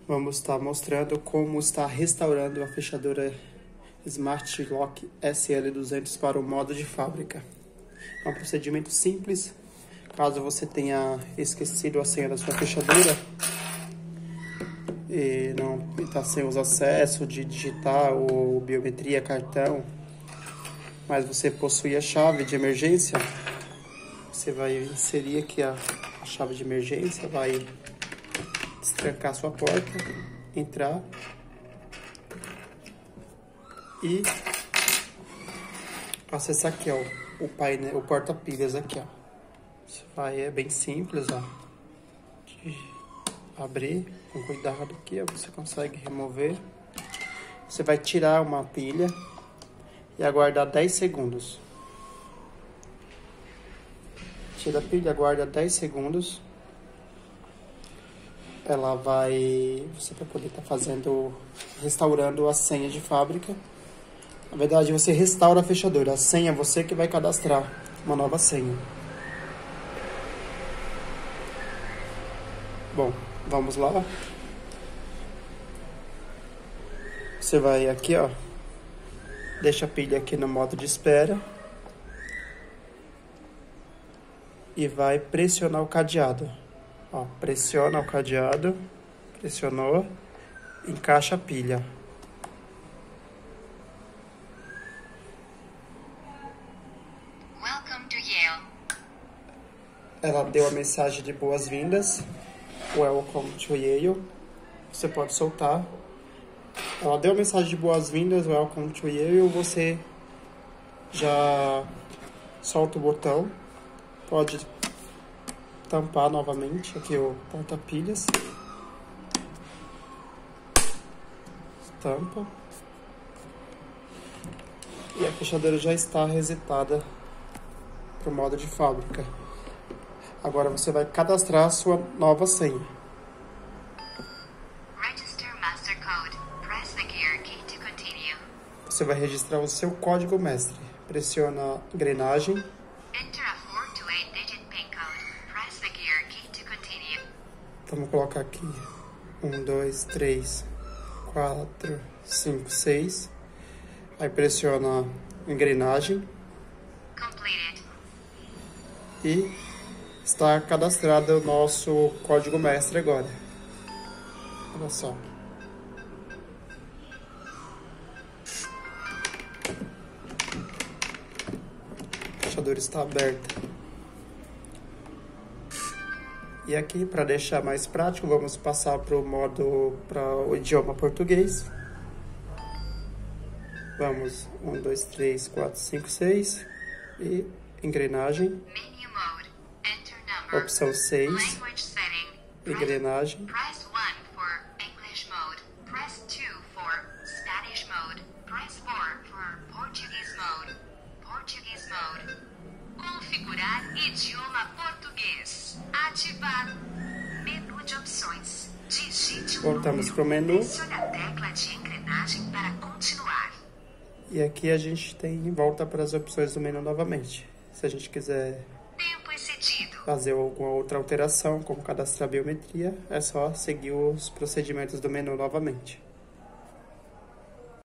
Vamos estar mostrando como está restaurando a fechadura Smart Lock SL200 para o modo de fábrica. É um procedimento simples. Caso você tenha esquecido a senha da sua fechadura e não está sem os acessos de digitar ou biometria, cartão, mas você possui a chave de emergência, você vai inserir aqui a chave de emergência, vai destrancar sua porta, entrar e acessar aqui, ó, o painel, o porta-pilhas aqui, ó. Você vai, é bem simples, ó, de abrir com cuidado aqui, ó, você consegue remover. Você vai tirar uma pilha e aguardar 10 segundos. Tira a pilha, aguarda 10 segundos. Ela vai... Você vai poder estar restaurando a senha de fábrica. Na verdade, você restaura a fechadura. A senha, você que vai cadastrar uma nova senha. Bom, vamos lá. Você vai aqui, ó. Deixa a pilha aqui no modo de espera. E vai pressionar o cadeado. Ó, pressiona o cadeado. Pressionou. Encaixa a pilha. Welcome to Yale. Ela deu a mensagem de boas-vindas. Welcome to Yale. Você pode soltar. Ela deu a mensagem de boas-vindas. Welcome to Yale. Você já solta o botão. Pode tampar novamente aqui o porta-pilhas. Tampa. E a fechadura já está resetada para o modo de fábrica. Agora você vai cadastrar a sua nova senha. Register master code. Press the gear key to continue. Você vai registrar o seu código mestre. Pressiona a engrenagem. Enter a 4 to 8 digit PIN code. Press the gear key to continue. Então, vamos colocar aqui 1, 2, 3, 4, 5, 6. Aí pressiona a engrenagem Completed. e está cadastrado o nosso código mestre agora. Olha só. A fechadura está aberta. E aqui, para deixar mais prático, vamos passar para o idioma português. Vamos, 1, 2, 3, 4, 5, 6. E engrenagem. Menu mode. Enter number. Opção 6. Language setting. Engrenagem. Press 1 for English mode. Press 2 for Spanish mode. Press 4 for Portuguese mode. Portuguese mode. Configurar idioma português. Ativar. Menu de opções. Digite o Voltamos número. para o menu. Pressione a tecla de engrenagem para continuar. E aqui a gente volta para as opções do menu novamente. Se a gente quiser Tempo excedido. fazer alguma outra alteração, como cadastrar biometria, é só seguir os procedimentos do menu novamente.